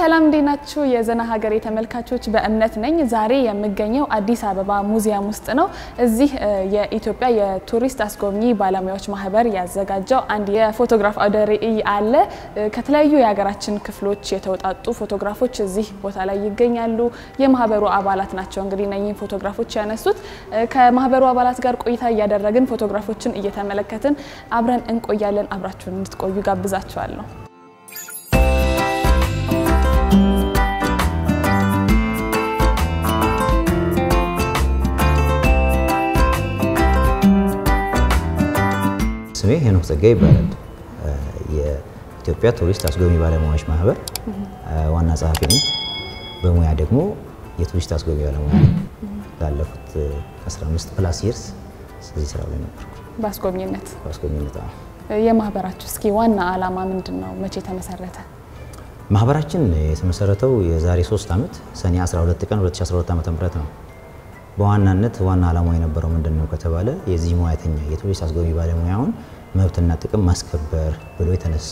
ሰላም እንዴናችሁ የዘና ሀገር ተመልካቾች በእምነት ነኝ ዛሬ የምገኘው አዲስ አበባ ሙዚየም ውስጥ ነው እዚህ የኢትዮጵያ የቱሪስት አስጎብኚ ባለሙያዎች ማህበር ያዘጋጀው አንድ የፎቶግራፍ አውደ ርዕይ አለ ከተለያዩ የሀገራችን ክፍሎች የተውጣጡ ፎቶግራፎች እዚህ ቦታ ላይ ይገኛሉ የማህበሩ አባላት ናቸው እንግዲህ እነኚህ ፎቶግራፎች ያነሱት ከማህበሩ አባላት ጋር ቆይታ ያደረግን ፎቶግራፎችን እየተመለከትን አብረን እንቆያለን አብራችሁን እንድትቆዩ ጋብዛችኋለሁ ስሜ ሄኖክ ጸጋይ ይባላል የኢትዮጵያ ቱሪስት አስጎብኚ ባለሙያዎች ማህበር ዋና ጸሐፊ ነኝ በሙያ ደግሞ የቱሪስት አስጎብኚ ባለሙያ ላለፉት 15 ፕላስ ይርስ ስለዚህ ስራው ላይ ነበር ባስጎብኚነት የማህበራችሁ እስኪ ዋና ዓላማ ምንድነው መቼ ተመሰረተ ማህበራችን የተመሰረተው የዛሬ 3 አመት ሰኔ 12 ቀን 2012 ዓ.ም ነው በዋናነት ዋና ዓላማው የነበረው ምንድነው ከተባለ የዚህ ሙያተኛ የቱሪስት አስጎብኚ ባለሙያውን መብትና ጥቅም ማስከበር ብሎ የተነሳ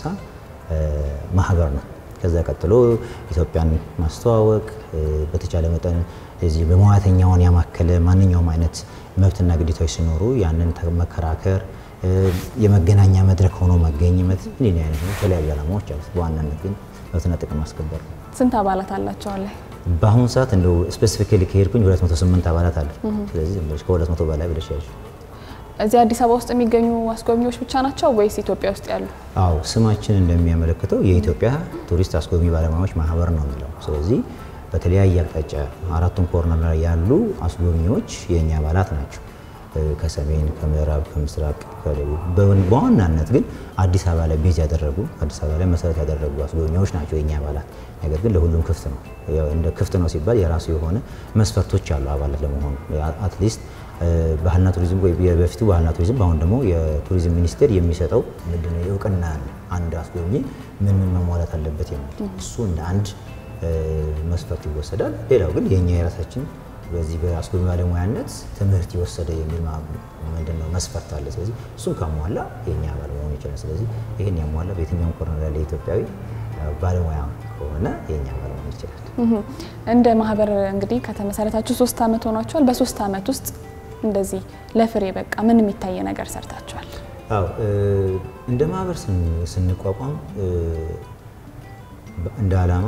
ማህበር ነው ከዛ ቀጥሎ ኢትዮጵያን ማስተዋወቅ በተቻለ መጠን እዚህ በሙያተኛውን ያማከለ ማንኛውም አይነት መብትና ግዴታዎች ሲኖሩ ያንን መከራከር የመገናኛ መድረክ ሆኖ መገኘት እንዴ አይነት ነው ተለያዩ ዓላማዎች አሉት በዋናነት ግን መብትና ጥቅም ማስከበር ስንት አባላት አላችሁ አለ በአሁን ሰዓት እንደው ስፔሲፊካሊ ከሄድኩኝ 208 አባላት አሉ ስለዚህ ከ200 በላይ ብለሻለሽ እዚህ አዲስ አበባ ውስጥ የሚገኙ አስጎብኚዎች ብቻ ናቸው ወይስ ኢትዮጵያ ውስጥ ያሉ አው ስማችን እንደሚያመለክተው የኢትዮጵያ ቱሪስት አስጎብኚ ባለሙያዎች ማህበር ነው የሚለው ስለዚህ በተለያየ አቅጣጫ አራቱን ኮርነር ላይ ያሉ አስጎብኚዎች የኛ አባላት ናቸው ከሰሜን ከምዕራብ ከምስራቅ ከደቡብ በዋናነት ግን አዲስ አበባ ላይ ቤዝ ያደረጉ አዲስ አበባ ላይ መሰረት ያደረጉ አስጎብኚዎች ናቸው የኛ አባላት ነገር ግን ለሁሉም ክፍት ነው ያው እንደ ክፍት ነው ሲባል የራሱ የሆነ መስፈርቶች አሉ አባላት ለመሆኑ አትሊስት ባህልና ቱሪዝም ወይ በፊቱ ባህልና ቱሪዝም አሁን ደግሞ የቱሪዝም ሚኒስቴር የሚሰጠው ምንድነው የእውቅና አንድ አስጎብኚ ምን መሟላት አለበት የሚል እሱ እንደ አንድ መስፈርት ይወሰዳል ሌላው ግን የኛ የራሳችን በዚህ በአስጎብኚ ባለሙያነት ትምህርት ይወሰደ የሚል ምንድነው መስፈርት አለ ስለዚህ እሱን ካሟላ የኛ አባል መሆን ይችላል ስለዚህ ይሄን ያሟላ በየትኛውም ኮርነር ያለ ኢትዮጵያዊ ባለሙያ ሆነ የኛ አባል መሆን ይችላል እንደ ማህበር እንግዲህ ከተመሰረታችሁ 3 አመት ሆኗችኋል በ3 አመት ውስጥ እንደዚህ ለፍሬ በቃ ምን የሚታይ ነገር ሰርታችኋል አው እንደ ማህበር ስንቋቋም እንደ ዓላማ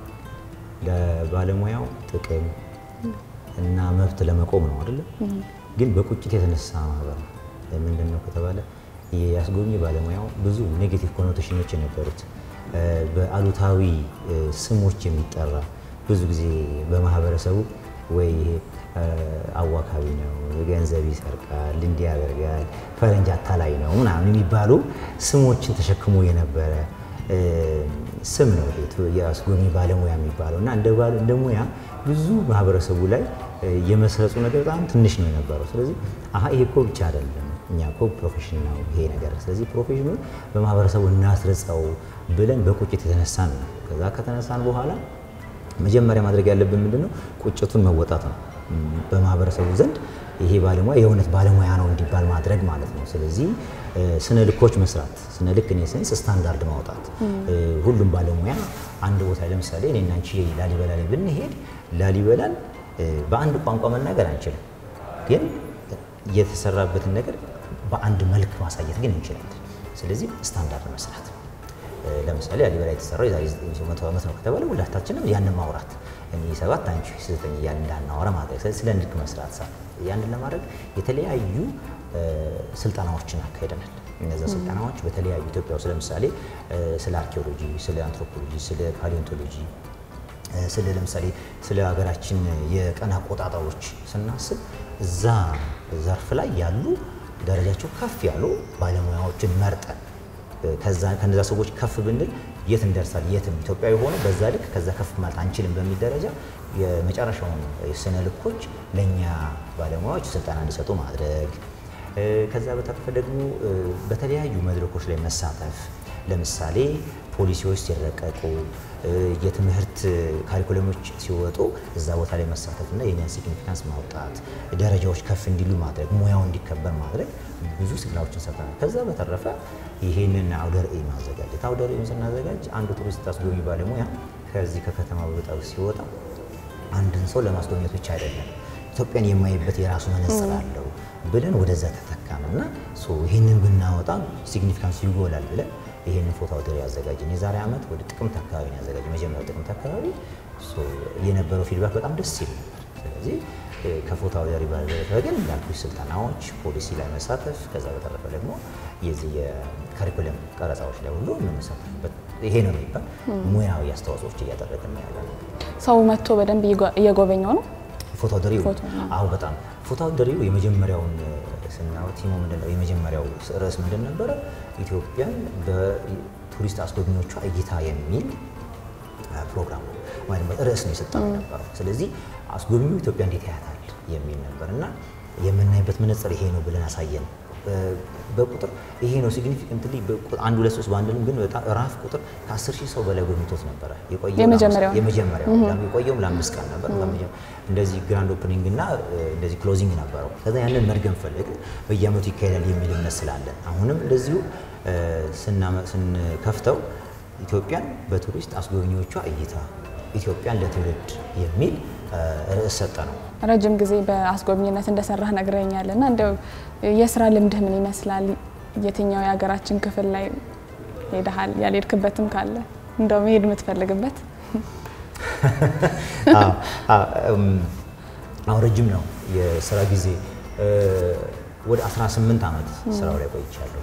ለባለሙያው ጥቅም እና መብት ለመቆም ነው አይደል ግን በቁጭት የተነሳ ማህበር ምንድነው ከተባለ የአስጎብኚ ባለሙያው ብዙ ኔጌቲቭ ኮኖቴሽኖች የነበሩት በአሉታዊ ስሞች የሚጠራ ብዙ ጊዜ በማህበረሰቡ ወይ አዋካቢ ነው ገንዘብ ይሰርቃል እንዲህ ያደርጋል ፈረንጅ አታላይ ነው ምናምን የሚባሉ ስሞችን ተሸክሞ የነበረ ስም ነው የአስጎብኚ ባለሙያ የሚባለው እና እንደ ሙያ ብዙ ማህበረሰቡ ላይ የመስረጹ ነገር በጣም ትንሽ ነው የነበረው ስለዚህ ይሄ እኮ ብቻ አይደለም እኛ እኮ ፕሮፌሽን ነው ይሄ ነገር ስለዚህ ፕሮፌሽኑ በማህበረሰቡ እናስረጻው ብለን በቁጭት የተነሳን ነው ከዛ ከተነሳን በኋላ መጀመሪያ ማድረግ ያለብን ምንድነው ቁጭቱን መወጣት ነው በማህበረሰቡ ዘንድ ይሄ ባለሙያ የሆነት ባለሙያ ነው እንዲባል ማድረግ ማለት ነው ስለዚህ ስነ ልኮች መስራት ስነ ልክ ነው ሴንስ ስታንዳርድ ማውጣት ሁሉም ባለሙያ አንድ ቦታ ለምሳሌ እኔና አንቺ ላሊበላ ላይ ብንሄድ ላሊበላን በአንድ ቋንቋ መናገር አንችልም ግን የተሰራበትን ነገር በአንድ መልክ ማሳየት ግን እንችላለን ስለዚህ ስታንዳርድ መስራት ለምሳሌ ላሊበላ የተሰራው የዛሬ 100 አመት ነው ከተባለ ሁላችንም ያንን ማውራት እኔ 7 አንቺ 9 ያን እንዳናወራ ማድረግ ስለ ንድቅ መስራት ያንን ለማድረግ የተለያዩ ስልጣናዎችን አካሄደናል እነዛ ስልጣናዎች በተለያዩ ኢትዮጵያ ውስጥ ለምሳሌ ስለ አርኪኦሎጂ ስለ አንትሮፖሎጂ ስለ ፓሊዮንቶሎጂ ስለ ለምሳሌ ስለ ሀገራችን የቀን አቆጣጣሮች ስናስብ እዛ ዘርፍ ላይ ያሉ ደረጃቸው ከፍ ያሉ ባለሙያዎችን መርጠን ከነዛ ሰዎች ከፍ ብንል የት እንደርሳል የትም ኢትዮጵያዊ ሆነ በዛ ልክ ከዛ ከፍ ማለት አንችልም በሚል ደረጃ የመጨረሻውን ስነ ልኮች ለኛ ባለሙያዎች ስልጣና እንዲሰጡ ማድረግ ከዛ በተረፈ ደግሞ በተለያዩ መድረኮች ላይ መሳተፍ ለምሳሌ ፖሊሲዎች ሲረቀቁ የትምህርት ካሪኩለሞች ሲወጡ እዛ ቦታ ላይ መሳተፍና የኛን ሲግኒፊካንስ ማውጣት ደረጃዎች ከፍ እንዲሉ ማድረግ ሙያው እንዲከበር ማድረግ ብዙ ስራዎችን ሰርተናል ከዛ በተረፈ ይሄንን አውደ ርዕይ ማዘጋጀት አውደ ርዕዩን ስናዘጋጅ አንዱ ቱሪስት አስጎብኚ ባለሙያ ከዚህ ከከተማ ወጣው ሲወጣ አንድን ሰው ለማስጎብኘት ብቻ አይደለም ኢትዮጵያን የማይበት የራሱ መነጽር አለው ብለን ወደዛ ተተካንና ይሄንን ብናወጣ ሲግኒፊካንስ ይጎላል ብለን ይሄንን ፎቶ አውደር ያዘጋጀን የዛሬ ዓመት ወደ ጥቅምት አካባቢ ያዘጋጀን መጀመሪያው ጥቅምት አካባቢ የነበረው ፊድባክ በጣም ደስ ይል ነበር። ስለዚህ ከፎቶ አውደር ባለፈ ግን እንዳልኩሽ ስልጠናዎች ፖሊሲ ላይ መሳተፍ ከዛ በተረፈ ደግሞ የዚህ የካሪኩለም ቀረጻዎች ላይ ሁሉ መሳተፍበት ይሄ ነው የሚባል ሙያዊ አስተዋጽኦች እያደረግን ነው ያለው። ሰው መጥቶ በደንብ እየጎበኘው ነው ፎቶ አውደሪው። አዎ በጣም ፎቶ አውደሪው የመጀመሪያውን ስናው ቲሙ ምንድነው የመጀመሪያው ርዕስ ምንድን ነበር? ኢትዮጵያን በቱሪስት አስጎብኚዎቿ እይታ የሚል ፕሮግራም ማለት ነው ርዕስ ነው የሰጠነው ነበር። ስለዚህ አስጎብኚው ኢትዮጵያ እንዴት ያያታል የሚል ነበርና የምናይበት መነጽር ይሄ ነው ብለን አሳየን። በቁጥር ይሄ ነው ሲግኒፊካንትሊ አንድ ሁለት ሶስት ባንድንም ግን በጣም ራፍ ቁጥር ከ10,000 ሰው በላይ ጎብኝቶት ነበር። የመጀመሪያው የቆየውም ለ5 ቀን ነበር። እንደዚህ ግራንድ ኦፕኒንግ እና እንደዚህ ክሎዚንግ ነበረው። ከዛ ያንን መድገም ፈለግን በየዓመቱ ይካሄዳል የሚል እምነት ስላለን አሁንም እንደዚሁ ስንከፍተው ኢትዮጵያን በቱሪስት አስጎብኚዎቿ እይታ ኢትዮጵያን ለትውልድ የሚል ርዕስ ሰጠነው። ረጅም ጊዜ በአስጎብኝነት እንደሰራህ ነግረኛልና እንደው የስራ ልምድህ ምን ይመስላል? የትኛው የሀገራችን ክፍል ላይ ሄደሃል? ያልሄድክበትም ካለ እንደው መሄድ የምትፈልግበት? አዎ ረጅም ነው የስራ ጊዜ። ወደ 18 ዓመት ስራው ላይ ቆይቻለሁ።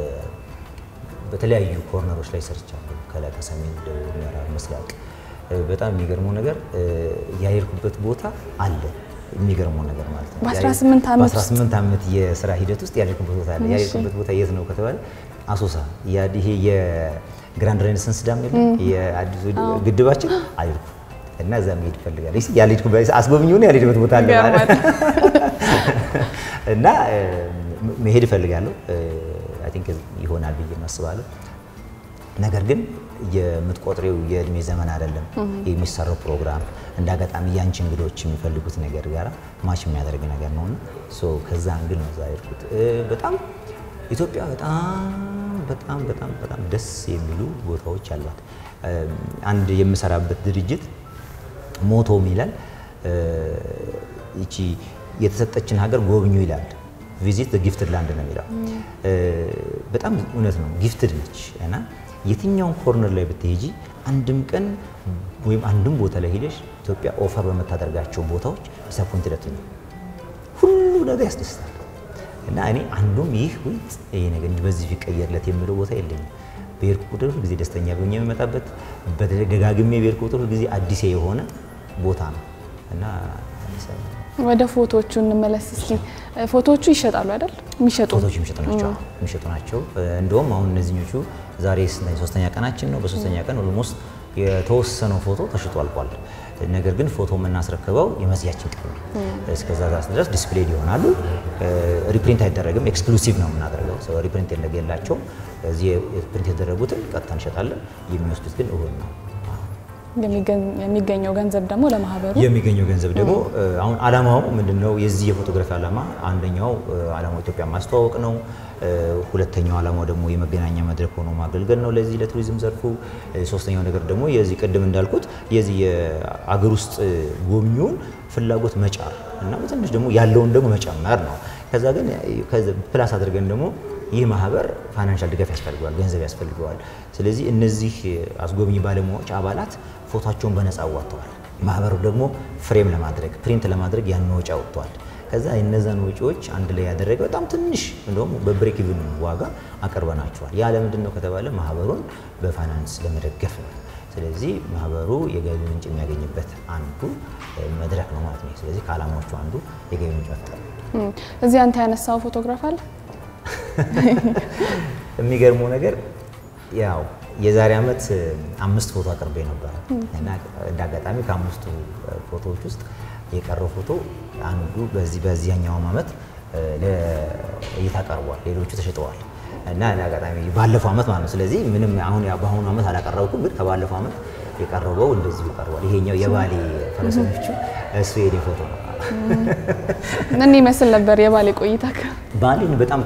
በተለያዩ ኮርነሮች ላይ ሰርቻለሁ። ከሰሜን፣ ደቡብ፣ ምዕራብ፣ ምስራቅ። በጣም የሚገርመው ነገር ያየርኩበት ቦታ አለ። የሚገርመው ነገር ማለት ነው በ18 ዓመት የስራ ሂደት ውስጥ ያየርኩበት ቦታ አለ። ያየርኩበት ቦታ የት ነው ከተባለ አሶሳ። ይሄ የግራንድ ሬኔሳንስ ዳም የአዲሱ ግድባችን አየርኩ እና እዛ መሄድ ፈልጋለሁ። ያልሄድኩበት አስጎብኚው ነው ያልሄድኩበት ቦታ አለ ማለት እና መሄድ ፈልጋለሁ። አይ ቲንክ ይሆናል ብዬ ማስባለሁ። ነገር ግን የምትቆጥሬው የእድሜ ዘመን አይደለም የሚሰራው ፕሮግራም እንዳጋጣሚ ያንቺ እንግዶች የሚፈልጉት ነገር ጋር ማች የሚያደርግ ነገር ነውና ከዛ አንግል ነው ዛይርኩት። በጣም ኢትዮጵያ በጣም ደስ የሚሉ ቦታዎች አሏት። አንድ የምሰራበት ድርጅት ሞቶም ይላል እቺ የተሰጠችን ሀገር ጎብኙ ይላል። ቪዚት ዘ ጊፍትድ ላንድ ነው የሚለው። በጣም እውነት ነው፣ ጊፍትድ ነች እና የትኛውን ኮርነር ላይ ብትሄጂ አንድም ቀን ወይም አንድም ቦታ ላይ ሄደሽ ኢትዮጵያ ኦፈር በመታደርጋቸው ቦታዎች ዲስአፖይንትድ አትሆኚ። ሁሉ ነገር ያስደስታል እና እኔ አንዱም ይህ ይሄ ነገር በዚህ ቢቀየርለት የሚለው ቦታ የለኝም። በሄድኩ ቁጥር ሁሉ ጊዜ ደስተኛ ሆኜ የምመጣበት በደጋግሜ በሄድኩ ቁጥር ሁሉ ጊዜ አዲስ የሆነ ቦታ ነው እና ወደ ፎቶዎቹ እንመለስ እስኪ። ፎቶዎቹ ይሸጣሉ አይደል? ፎቶዎቹ የሚሸጡ ናቸው። እንደውም አሁን እነዚህኞቹ ዛሬ ሶስተኛ ቀናችን ነው። በሶስተኛ ቀን ኦልሞስት የተወሰነው ፎቶ ተሽጦ አልቋል። ነገር ግን ፎቶ የምናስረክበው የመዝጊያችን ቀን ነው። እስከዛ ድረስ ዲስፕሌይ ይሆናሉ። ሪፕሪንት አይደረግም። ኤክስክሉሲቭ ነው የምናደርገው። ሰው ሪፕሪንት የሌላቸው እዚህ ሪፕሪንት የተደረጉትን ቀጥታ እንሸጣለን። የሚወስዱት ግን እሁድ ነው። የሚገኘው ገንዘብ ደግሞ ለማህበሩ አሁን አላማው ምንድነው? የዚህ የፎቶግራፊ አላማ አንደኛው አላማው ኢትዮጵያ ማስተዋወቅ ነው። ሁለተኛው አላማው ደግሞ የመገናኛ መድረክ ሆኖ ማገልገል ነው ለዚህ ለቱሪዝም ዘርፉ። ሶስተኛው ነገር ደግሞ የዚህ ቅድም እንዳልኩት የዚህ የአገር ውስጥ ጎብኚውን ፍላጎት መጫር እና በትንሽ ደግሞ ያለውን ደግሞ መጨመር ነው። ከዛ ግን ፕላስ አድርገን ደግሞ ይህ ማህበር ፋይናንሻል ድጋፍ ያስፈልገዋል፣ ገንዘብ ያስፈልገዋል። ስለዚህ እነዚህ አስጎብኚ ባለሙያዎች አባላት ፎቶቸውን በነፃ አዋጥተዋል። ማህበሩ ደግሞ ፍሬም ለማድረግ ፕሪንት ለማድረግ ያን ወጪ አውጥቷል። ከዛ እነዛን ወጪዎች አንድ ላይ ያደረገ በጣም ትንሽ እንደውም በብሬክ ኢቭን ዋጋ አቀርበናቸዋል። ያ ለምንድን ነው ከተባለ ማህበሩን በፋይናንስ ለመደገፍ ነው። ስለዚህ ማህበሩ የገቢ ምንጭ የሚያገኝበት አንዱ መድረክ ነው ማለት ነው። ስለዚህ ከዓላማዎቹ አንዱ የገቢ ምንጭ መፍጠር ነው። እዚህ አንተ ያነሳው ፎቶግራፍ አለ? የሚገርመው ነገር ያው የዛሬ ዓመት 5 ፎቶ አቅርቤ ነበር እና እንዳጋጣሚ ከ5ቱ ፎቶዎች ውስጥ የቀረው ፎቶ አንዱ በዚህኛው ዓመት ለእይታ ቀርቧል። ሌሎቹ ተሽጠዋል እና እንዳጋጣሚ ባለፈው ዓመት ማለት ነው። ስለዚህ ምንም አሁን በአሁኑ ዓመት አላቀረብኩም፣ ግን ከባለፈው ዓመት የቀረበው እንደዚሁ ቀርቧል። ይሄኛው የባሌ ፈረሰኞቹ እሱ የኔ ፎቶ ነው። ምን ይመስል ነበር የባሌ ቆይታ? ባሌን በጣም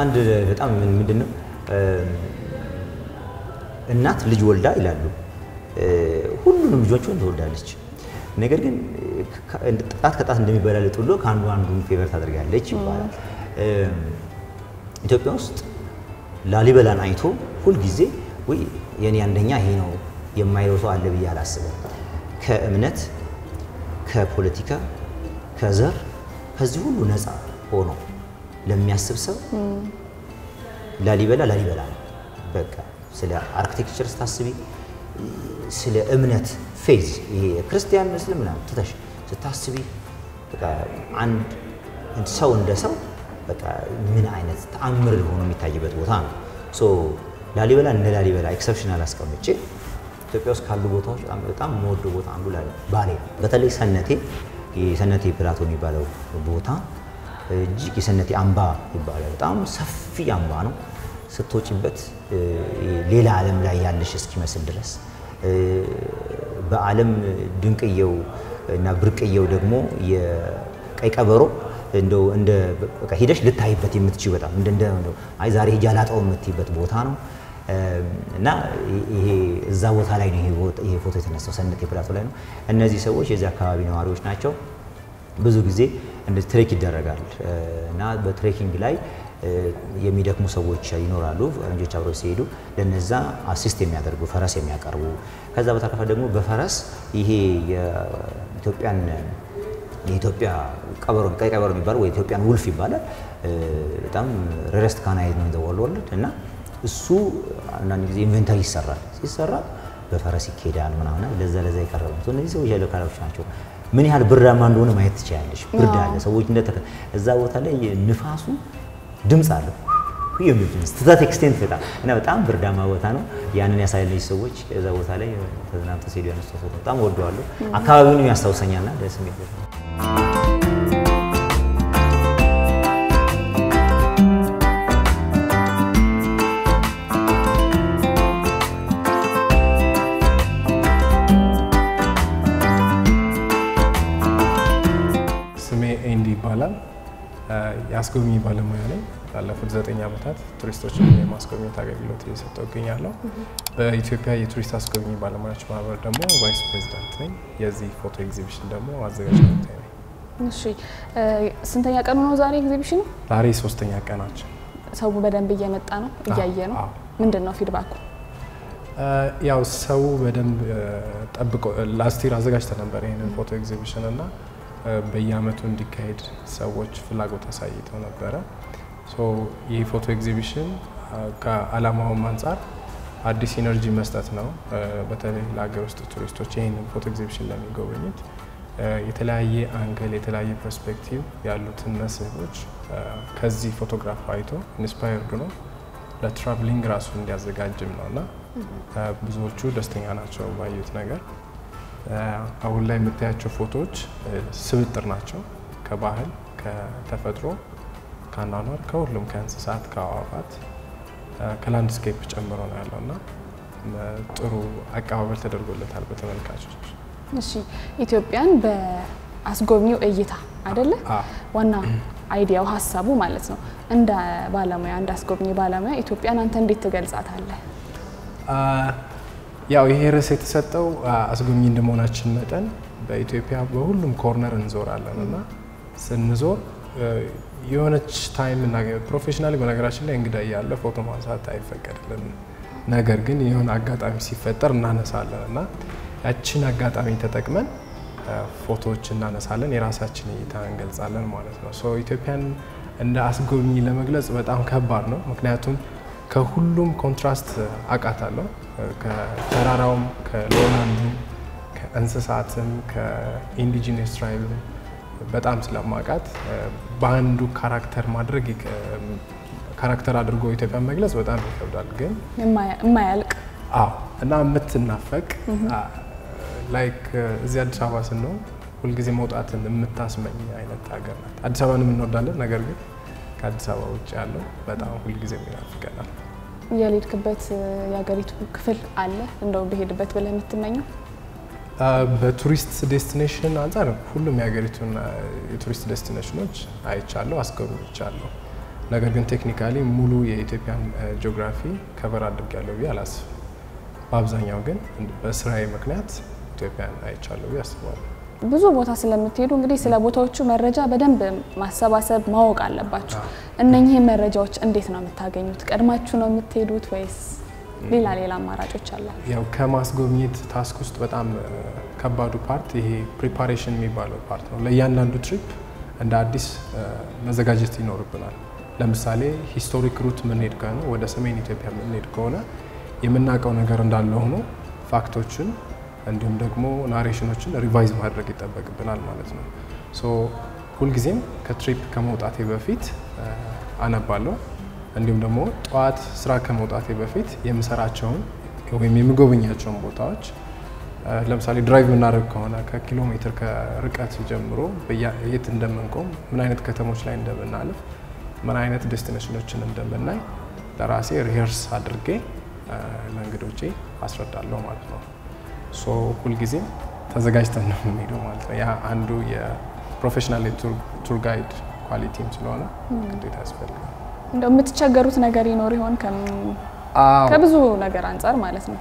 ምንድነው እናት ልጅ ወልዳ ይላሉ ሁሉንም ልጆቿን ትወልዳለች። ነገር ግን ጣት ከጣት እንደሚበላለጥ ሁሉ ከአንዱ አንዱን ፌቨር ታደርጋለች ይባላል። ኢትዮጵያ ውስጥ ላሊበላን አይቶ ሁል ጊዜ ወይ የኔ አንደኛ ይሄ ነው የማይለው ሰው አለ ብዬ አላስብም። ከእምነት፣ ከፖለቲካ፣ ከዘር ከዚህ ሁሉ ነፃ ሆኖ ለሚያስብ ሰው ላሊበላ ነው። በቃ ስለ አርኪቴክቸር ስታስቢ፣ ስለ እምነት ፌዝ ይሄ ክርስቲያን ሙስሊም ነው ተታሽ ስታስቢ በቃ አንድ ሰው እንደ ሰው በቃ ምን አይነት ተአምር ሆኖ የሚታይበት ቦታ ነው። ሶ ላሊበላ እንደ ላሊበላ ኤክሰፕሽናል አስቀምጬ ኢትዮጵያ ውስጥ ካሉ ቦታዎች በጣም የምወደው ቦታ አንዱ ባሌ ነው። በተለይ ሰነቴ ፕላቶ የሚባለው ቦታ እጅግ የሰነቴ አምባ ይባላል። በጣም ሰፊ አምባ ነው። ስትወጪበት ሌላ ዓለም ላይ ያለሽ እስኪመስል ድረስ በዓለም ድንቅየው እና ብርቅየው ደግሞ የቀይ ቀበሮ እንደው እንደ በቃ ሄደሽ ልታይበት የምትችይው በጣም እንደው አይ ዛሬ ሄጄ አላጣው የምትይበት ቦታ ነው። እና ይሄ እዛ ቦታ ላይ ነው ይሄ ፎቶ የተነሳው ሰነቴ ፕላቶ ላይ ነው። እነዚህ ሰዎች የዚህ አካባቢ ነዋሪዎች ናቸው። ብዙ ጊዜ እንደ ትሬክ ይደረጋል እና በትሬኪንግ ላይ የሚደክሙ ሰዎች ይኖራሉ። ፈረንጆች አብረው ሲሄዱ ለነዛ አሲስት የሚያደርጉ ፈረስ የሚያቀርቡ ከዛ በተረፈ ደግሞ በፈረስ ይሄ የኢትዮጵያ ቀበሮ ቀይ ቀበሮ የሚባለው ወይ ኢትዮጵያን ውልፍ ይባላል። በጣም ሬረስት ካናይዝ ነው ዘ ወርልድ እና እሱ አንዳንድ ጊዜ ኢንቨንተሪ ሲሰራ በፈረስ ይኬዳል ምናምን ለዛ ይቀርባል። እነዚህ ሰዎች ያለው ካላዎች ናቸው። ምን ያህል ብርዳማ እንደሆነ ማየት ትችላለሽ። ብርድ አለ። ሰዎች እዛ ቦታ ላይ ንፋሱ ድምጽ አለው የሚል ስታት ኤክስቴንት እና በጣም ብርዳማ ቦታ ነው። ያንን ያሳየልኝ ሰዎች እዛ ቦታ ላይ ተዝናንተው ሲሄዱ ያነሳው ፎቶ በጣም ወደዋለሁ። አካባቢውን ያስታውሰኛልና ደስ የሚል ነው። ያስጎብኚ ባለሙያ ነኝ። ላለፉት 9 ዓመታት ቱሪስቶችን የማስጎብኘት አገልግሎት እየሰጠሁ እገኛለሁ። በኢትዮጵያ የቱሪስት አስጎብኚ ባለሙያዎች ማህበር ደግሞ ቫይስ ፕሬዚዳንት ነኝ። የዚህ ፎቶ ኤግዚቢሽን ደግሞ አዘጋጅ ነኝ። እሺ፣ ስንተኛ ቀኑ ነው ዛሬ ኤግዚቢሽኑ? ዛሬ 3ኛ ቀናችን። ሰው በደንብ እየመጣ ነው፣ እያየ ነው። ምንድነው ፊድባኩ? ያው ሰው በደንብ ጠብቆ ላስት ይር አዘጋጅተን ነበር ይሄንን ፎቶ ኤግዚቢሽን እና በየአመቱ እንዲካሄድ ሰዎች ፍላጎት አሳይተው ነበረ። ይህ ፎቶ ኤግዚቢሽን ከዓላማውም አንፃር አዲስ ኢነርጂ መስጠት ነው። በተለይ ለሀገር ውስጥ ቱሪስቶች ይህንን ፎቶ ኤግዚቢሽን ለሚጎበኙት የተለያየ አንግል የተለያየ ፐርስፔክቲቭ ያሉትን መስህቦች ከዚህ ፎቶግራፍ አይቶ ኢንስፓየርድ ነው ለትራቭሊንግ ራሱ እንዲያዘጋጅም ነውና ብዙዎቹ ደስተኛ ናቸው ባዩት ነገር። አሁን ላይ የምታያቸው ፎቶዎች ስብጥር ናቸው። ከባህል፣ ከተፈጥሮ፣ ከአኗኗር፣ ከሁሉም ከእንስሳት፣ ከአዋፋት፣ ከላንድስኬፕ ጨምሮ ነው ያለውና ጥሩ አቀባበል ተደርጎለታል በተመልካቾች። እሺ፣ ኢትዮጵያን በአስጎብኚው እይታ አይደለ? ዋና አይዲያው ሀሳቡ ማለት ነው። እንደ ባለሙያ እንደ አስጎብኚ ባለሙያ ኢትዮጵያን አንተ እንዴት ትገልጻታለህ? ያው ይሄ ርዕስ የተሰጠው አስጎብኚ እንደመሆናችን መጠን በኢትዮጵያ በሁሉም ኮርነር እንዞራለን እና ስንዞር የሆነች ታይም እና ፕሮፌሽናሊ በነገራችን ላይ እንግዳ ያለ ፎቶ ማንሳት አይፈቀድልንም። ነገር ግን የሆነ አጋጣሚ ሲፈጠር እናነሳለን እና ያቺን አጋጣሚ ተጠቅመን ፎቶዎች እናነሳለን፣ የራሳችን እይታ እንገልጻለን ማለት ነው። ኢትዮጵያን እንደ አስጎብኚ ለመግለጽ በጣም ከባድ ነው። ምክንያቱም ከሁሉም ኮንትራስት አቃታለሁ። ከተራራውም፣ ከሎላንዱ፣ ከእንስሳትም፣ ከኢንዲጂነስ ትራይብ በጣም ስለማቃት በአንዱ ካራክተር ማድረግ ካራክተር አድርጎ ኢትዮጵያን መግለጽ በጣም ይከብዳል። ግን የማያልቅ እና የምትናፈቅ ላይክ እዚህ አዲስ አበባ ስንሆን ሁልጊዜ መውጣትን የምታስመኝ አይነት ሀገር ናት። አዲስ አበባንም እንወዳለን፣ ነገር ግን ከአዲስ አበባ ውጭ ያለው በጣም ሁልጊዜ ይናፍቀናል። ያልሄድክበት የሀገሪቱ ክፍል አለ እንደው በሄድበት ብለህ የምትመኘው? በቱሪስት ዴስቲኔሽን አንፃር ሁሉም የሀገሪቱን የቱሪስት ዴስቲኔሽኖች አይቻለሁ፣ አስጎብኝቻለሁ። ነገር ግን ቴክኒካሊ ሙሉ የኢትዮጵያን ጂኦግራፊ ከቨር አድርጌያለሁ ብዬ አላስብም። በአብዛኛው ግን በስራዬ ምክንያት ኢትዮጵያን አይቻለሁ ያስባሉ። ብዙ ቦታ ስለምትሄዱ እንግዲህ ስለ ቦታዎቹ መረጃ በደንብ ማሰባሰብ ማወቅ አለባችሁ። እነኚህ መረጃዎች እንዴት ነው የምታገኙት? ቀድማችሁ ነው የምትሄዱት ወይስ ሌላ አማራጮች አሉ? ያው ከማስጎብኘት ታስክ ውስጥ በጣም ከባዱ ፓርት ይሄ ፕሪፓሬሽን የሚባለው ፓርት ነው። ለእያንዳንዱ ትሪፕ እንደ አዲስ መዘጋጀት ይኖርብናል። ለምሳሌ ሂስቶሪክ ሩት ምንሄድ ከሆነ ወደ ሰሜን ኢትዮጵያ ምንሄድ ከሆነ የምናውቀው ነገር እንዳለ ሆኖ ፋክቶችን እንዲሁም ደግሞ ናሬሽኖችን ሪቫይዝ ማድረግ ይጠበቅብናል ማለት ነው። ሶ ሁልጊዜም ከትሪፕ ከመውጣቴ በፊት አነባለሁ። እንዲሁም ደግሞ ጠዋት ስራ ከመውጣቴ በፊት የምሰራቸውን ወይም የምጎበኛቸውን ቦታዎች ለምሳሌ ድራይቭ የምናደርግ ከሆነ ከኪሎ ሜትር ከርቀት ጀምሮ የት እንደምንቆም፣ ምን አይነት ከተሞች ላይ እንደምናልፍ፣ ምን አይነት ዴስቲኔሽኖችን እንደምናይ ለራሴ ሪሄርስ አድርጌ ለእንግዶቼ አስረዳለሁ ማለት ነው። ሶ ሁልጊዜም ተዘጋጅተን ነው የምንሄደው ማለት ነው። ያ አንዱ የፕሮፌሽናል ቱር ጋይድ ኳሊቲም ስለሆነ ግዴታ ያስፈልጋል። እንደው የምትቸገሩት ነገር ይኖር ይሆን? ከብዙ ነገር አንፃር ማለት ነው።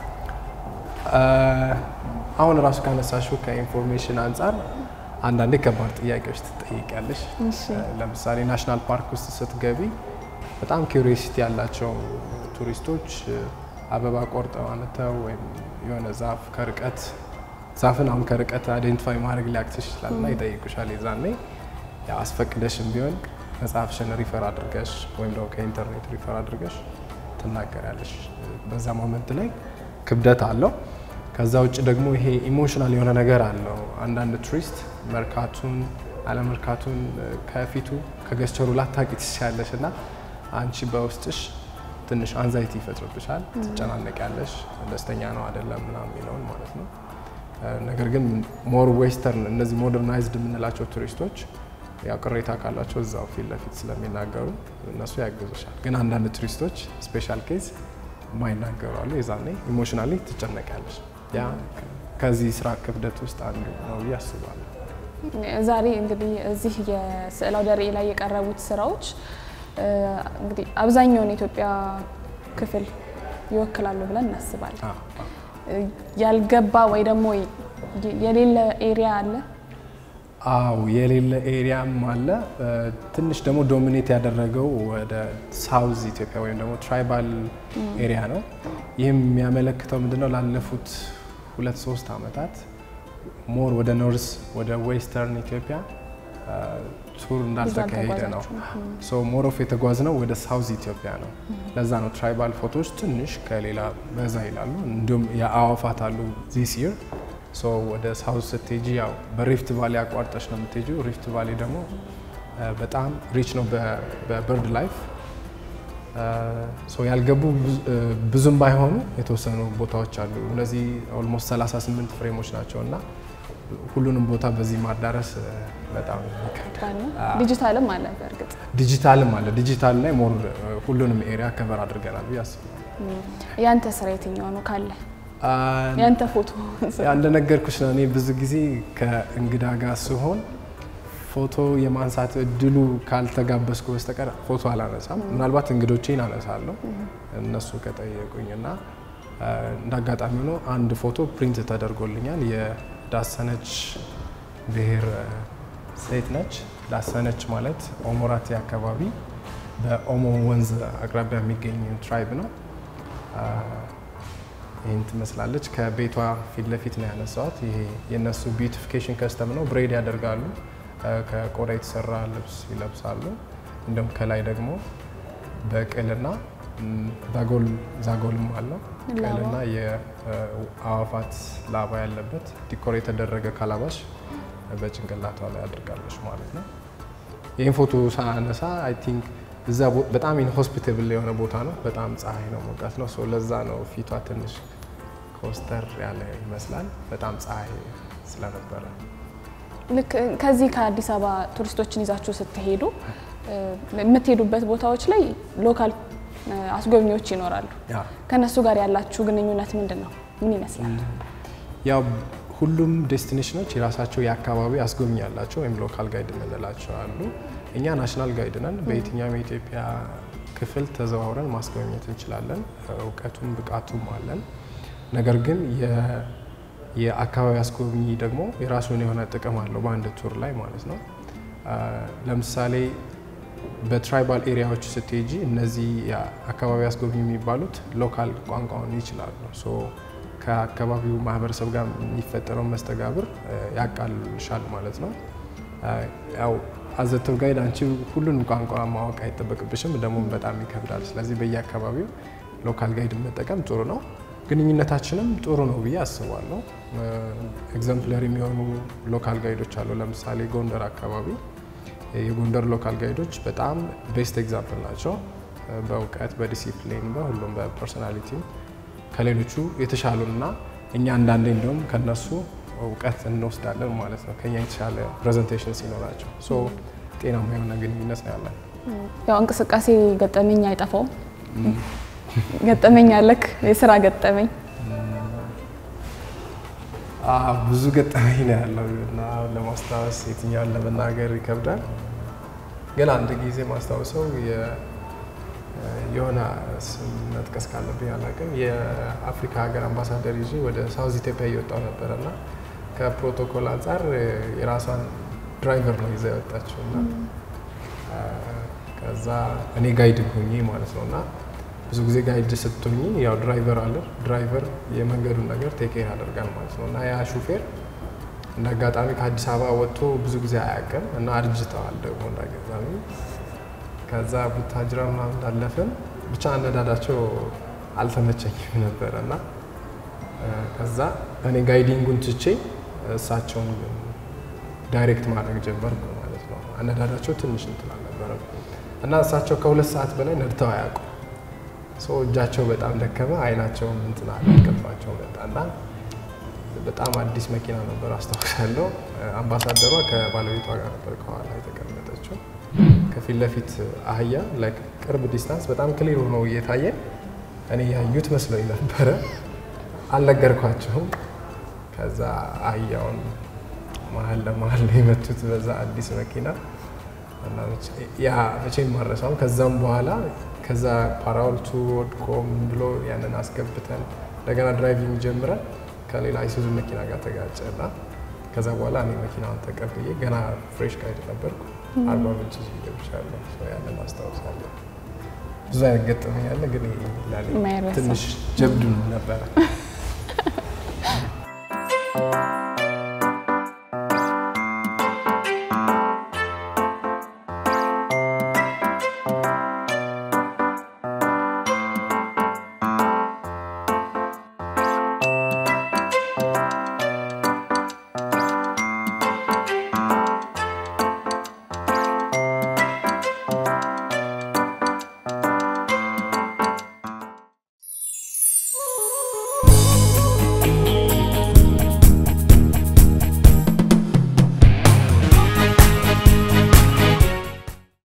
አሁን ራሱ ካነሳሽው ከኢንፎርሜሽን አንፃር አንዳንዴ ከባድ ጥያቄዎች ትጠይቂያለሽ። ለምሳሌ ናሽናል ፓርክ ውስጥ ስትገቢ በጣም ኪዩሪዮሲቲ ያላቸው ቱሪስቶች አበባ ቆርጠው አመተው ወይም የሆነ ዛፍ ከርቀት ዛፍን አሁን ከርቀት አይደንቲፋይ ማድረግ ሊያቅትሽ ይችላልና ይጠይቁሻል። የዛኔ ያው አስፈቅደሽም ቢሆን መጽሐፍሽን ሪፈር አድርገሽ ወይም ደግሞ ከኢንተርኔት ሪፈር አድርገሽ ትናገራለሽ። በዛ ሞመንት ላይ ክብደት አለው። ከዛ ውጭ ደግሞ ይሄ ኢሞሽናል የሆነ ነገር አለው። አንዳንድ ቱሪስት መርካቱን አለመርካቱን ከፊቱ ከገስቸሩ ላታቂ ትችያለሽ እና አንቺ በውስጥሽ ትንሽ አንዛይቲ ይፈጥርብሻል። ትጨናነቂያለሽ፣ ደስተኛ ነው አይደለም ምናምን የሚለውን ማለት ነው። ነገር ግን ሞር ዌስተርን እነዚህ ሞደርናይዝድ የምንላቸው ቱሪስቶች ያው ቅሬታ ካላቸው እዛው ፊት ለፊት ስለሚናገሩ እነሱ ያግዙሻል። ግን አንዳንድ ቱሪስቶች ስፔሻል ኬዝ የማይናገሩ አሉ። የዛኔ ኢሞሽናሊ ትጨነቂያለሽ። ያ ከዚህ ስራ ክብደት ውስጥ አንዱ ነው ብዬ አስባለሁ። ዛሬ እንግዲህ እዚህ የስዕል አውደ ርዕይ ላይ የቀረቡት ስራዎች እንግዲህ አብዛኛውን የኢትዮጵያ ክፍል ይወክላሉ ብለን እናስባለን። ያልገባ ወይ ደግሞ የሌለ ኤሪያ አለ? አው የሌለ ኤሪያም አለ። ትንሽ ደግሞ ዶሚኔት ያደረገው ወደ ሳውዝ ኢትዮጵያ ወይም ደግሞ ትራይባል ኤሪያ ነው። ይህም የሚያመለክተው ምንድነው ላለፉት 2-3 አመታት ሞር ወደ ኖርዝ ወደ ዌስተርን ኢትዮጵያ ቱር እንዳልተካሄደ ነው። ሶ ሞር ኦፍ የተጓዝነው ወደ ሳውዝ ኢትዮጵያ ነው። ለዛ ነው ትራይባል ፎቶዎች ትንሽ ከሌላ በዛ ይላሉ። እንዲሁም የአዋፋት አሉ ዚስ ይር። ሶ ወደ ሳውዝ ስትሄጂ ያው በሪፍት ቫሊ አቋርጠሽ ነው የምትሄጂው። ሪፍት ቫሊ ደግሞ በጣም ሪች ነው በበርድ ላይፍ። ሶ ያልገቡ ብዙም ባይሆኑ የተወሰኑ ቦታዎች አሉ። እነዚህ ኦልሞስት 38 ፍሬሞች ናቸውና ሁሉንም ቦታ በዚህ ማዳረስ በጣም ይከብዳል። ዲጂታልም አለ። በእርግጥ ዲጂታልም አለ። ዲጂታል ላይ ሞር ሁሉንም ኤሪያ ከቨር አድርገናል ብዬ አስባለሁ። ያንተ ስራ የትኛው ነው ካለ? ያንተ ፎቶ እንደነገርኩሽ ነው። እኔ ብዙ ጊዜ ከእንግዳ ጋር ስሆን ፎቶ የማንሳት እድሉ ካልተጋበዝኩ በስተቀር ፎቶ አላነሳም። ምናልባት እንግዶቼን አነሳለሁ እነሱ ከጠየቁኝና እንዳጋጣሚ ነው አንድ ፎቶ ፕሪንት ተደርጎልኛል። የዳሰነች ብሔር ሴት ነች። ዳሰነች ማለት ኦሞራቴ አካባቢ በኦሞ ወንዝ አቅራቢያ የሚገኝ ትራይብ ነው። ይህን ትመስላለች። ከቤቷ ፊት ለፊት ነው ያነሳዋት። ይሄ የነሱ ቢዩቲፊኬሽን ከስተም ነው። ብሬድ ያደርጋሉ፣ ከቆዳ የተሰራ ልብስ ይለብሳሉ። እንደውም ከላይ ደግሞ በቅልና ዛጎልም አለው። ቅልና የአዋፋት ላባ ያለበት ዲኮር የተደረገ ካላባሽ በጭንቅላቷ ላይ አድርጋለች ማለት ነው። ይህን ፎቶ ሳነሳ አይ ቲንክ እዛ በጣም ኢንሆስፒታብል የሆነ ቦታ ነው። በጣም ፀሐይ ነው፣ ሞቃት ነው። ለዛ ነው ፊቷ ትንሽ ኮስተር ያለ ይመስላል። በጣም ፀሐይ ስለነበረ። ልክ ከዚህ ከአዲስ አበባ ቱሪስቶችን ይዛችሁ ስትሄዱ የምትሄዱበት ቦታዎች ላይ ሎካል አስጎብኚዎች ይኖራሉ። ከነሱ ጋር ያላችሁ ግንኙነት ምንድን ነው? ምን ይመስላል? ያው ሁሉም ዴስቲኔሽኖች የራሳቸው የአካባቢ አስጎብኚ ያላቸው ወይም ሎካል ጋይድ የምንላቸው አሉ። እኛ ናሽናል ጋይድ ነን። በየትኛውም የኢትዮጵያ ክፍል ተዘዋውረን ማስጎብኘት እንችላለን። እውቀቱም ብቃቱም አለን። ነገር ግን የአካባቢ አስጎብኚ ደግሞ የራሱን የሆነ ጥቅም አለው በአንድ ቱር ላይ ማለት ነው። ለምሳሌ በትራይባል ኤሪያዎች ስትሄጂ እነዚህ የአካባቢ አስጎብኚ የሚባሉት ሎካል ቋንቋውን ይችላሉ። ሶ ከአካባቢው ማህበረሰብ ጋር የሚፈጠረው መስተጋብር ያቃልልሻል ማለት ነው። ያው አዘ ቱር ጋይድ አንቺ ሁሉንም ቋንቋ ማወቅ አይጠበቅብሽም፣ ደግሞ በጣም ይከብዳል። ስለዚህ በየአካባቢው ሎካል ጋይድ መጠቀም ጥሩ ነው። ግንኙነታችንም ጥሩ ነው ብዬ አስባለሁ። ኤግዛምፕለሪ የሚሆኑ ሎካል ጋይዶች አሉ። ለምሳሌ ጎንደር አካባቢ የጎንደር ሎካል ጋይዶች በጣም ቤስት ኤግዛምፕል ናቸው። በእውቀት፣ በዲሲፕሊን፣ በሁሉም በፐርሶናሊቲ ከሌሎቹ የተሻሉና እኛ አንዳንዴ እንደውም ከነሱ እውቀት እንወስዳለን ማለት ነው፣ ከኛ የተሻለ ፕሬዘንቴሽን ሲኖራቸው። ሶ ጤናማ የሆነ ግንኙነት ነው ያለን። ያው እንቅስቃሴ ገጠመኝ አይጠፋውም። ገጠመኝ አለክ? የስራ ገጠመኝ? ብዙ ገጠመኝ ነው ያለው እና ለማስታወስ የትኛውን ለመናገር ይከብዳል። ግን አንድ ጊዜ ማስታወሰው የሆነ ስም መጥቀስ ካለብኝ አላውቅም፣ የአፍሪካ ሀገር አምባሳደር ይዤ ወደ ሳውዝ ኢትዮጵያ እየወጣሁ ነበርና ከፕሮቶኮል አንጻር የራሷን ድራይቨር ነው ይዛ የወጣችው እና ከዛ እኔ ጋይድ ሆኜ ማለት ነው እና ብዙ ጊዜ ጋይድ ስትሆኚ ያው ድራይቨር አለ፣ ድራይቨር የመንገዱን ነገር ቴክ ኬር ያደርጋል ማለት ነው እና ያ ሹፌር እንደ አጋጣሚ ከአዲስ አበባ ወጥቶ ብዙ ጊዜ አያውቅም እና አርጅተዋል ደግሞ እንደ አጋጣሚ። ከዛ ቡታጅራ ምናምን እንዳለፍን ብቻ አነዳዳቸው አልተመቸኝም ነበረ እና ከዛ እኔ ጋይዲንጉን ትቼ እሳቸውን ዳይሬክት ማድረግ ጀመርኩ ማለት ነው። አነዳዳቸው ትንሽ እንትን አልነበረም እና እሳቸው ከ2 ሰዓት በላይ ነድተው አያውቁም። ሰው እጃቸው በጣም ደከመ፣ አይናቸውም እንትን አልቀባቸው መጣና በጣም አዲስ መኪና ነበር አስታውሳለሁ። አምባሳደሯ ከባለቤቷ ጋር ነበር ከኋላ የተቀመጠችው። ከፊት ለፊት አህያ ላይክ ቅርብ ዲስታንስ በጣም ክሊር ሆኖ እየታየ እኔ ያዩት መስሎኝ ነበረ፣ አልነገርኳቸውም። ከዛ አህያውን መሀል ለመሀል ነው የመቱት በዛ አዲስ መኪና እና ያ መቼም ማረሳውም። ከዛም በኋላ ከዛ ፓራውልቱ ወድቆ ምን ብሎ ያንን አስገብተን እንደገና ድራይቪንግ ጀምረን ከሌላ አይሱዙ መኪና ጋር ተጋጨና ከዛ በኋላ እኔ መኪናውን ተቀብዬ ገና ፍሬሽ ጋይድ ነበርኩ 40 ምንጭ ገብቻለሁ። ያንን አስታውሳለሁ። ብዙ አይነት ገጠመኝ አለ፣ ግን ትንሽ ጀብዱ ነበረ።